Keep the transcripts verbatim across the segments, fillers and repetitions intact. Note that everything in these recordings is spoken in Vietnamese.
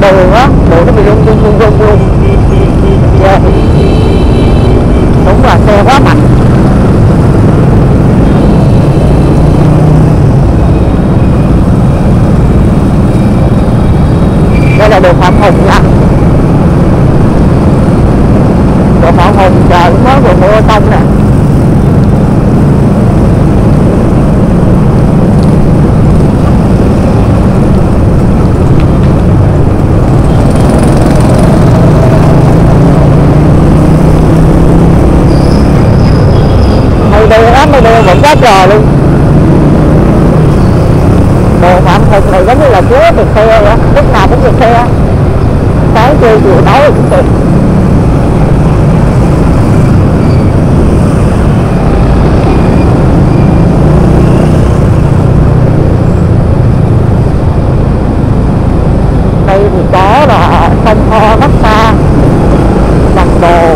đường á, đường nó bị rung rung rung rung rung. Yeah. Đúng là xe quá mạnh. Đây là đường Phạm Hùng nha. Đường Phạm Hùng trời cũng mới vừa mưa tông nè. Mây đen vẫn quá trời luôn. Đường Phạm Hùng này giống như là chứa được xe vậy, lúc nào cũng được xe, sáng trưa chiều tối cũng được. Đây thì có là sông Ho massage, mặc đồ.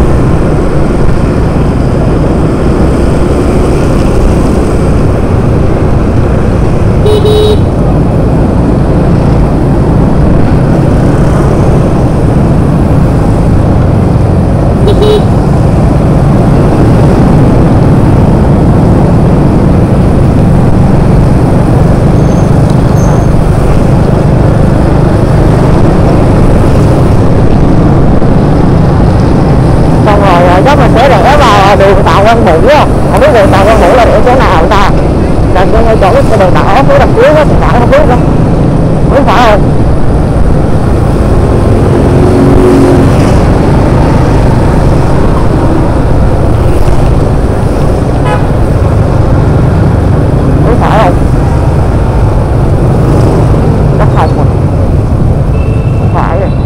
Chắc mình sẽ rẽ vào đường Tạ Quang Bửu á, không biết đường Tạ Quang Bửu là để chỗ nào ta? Là ngay chỗ cái đường đỏ phía đằng trước á, thì phải không biết đâu, không phải không? Không phải không? Chắc không rồi, không phải rồi.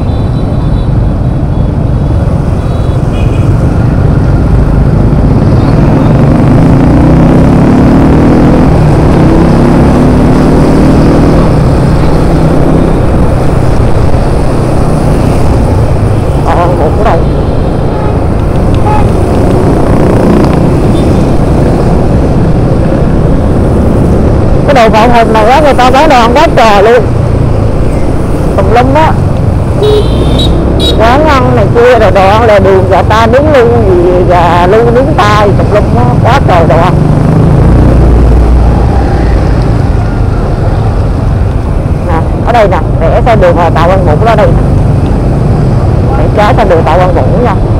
Đường Phạm Hùng này á, người ta bán đồ ăn quá trời luôn, tùm lum á, quán ăn này kia rồi đồ ăn lề đường, gà ta nướng luôn gì, gà luôn nướng tai tùm lum á, quá trời đồ ăn. Nè, ở đây nè, rẽ sang đường Tạ Quang Bửu đó đây, rẽ trái sang đường Tạ Quang Bửu nha.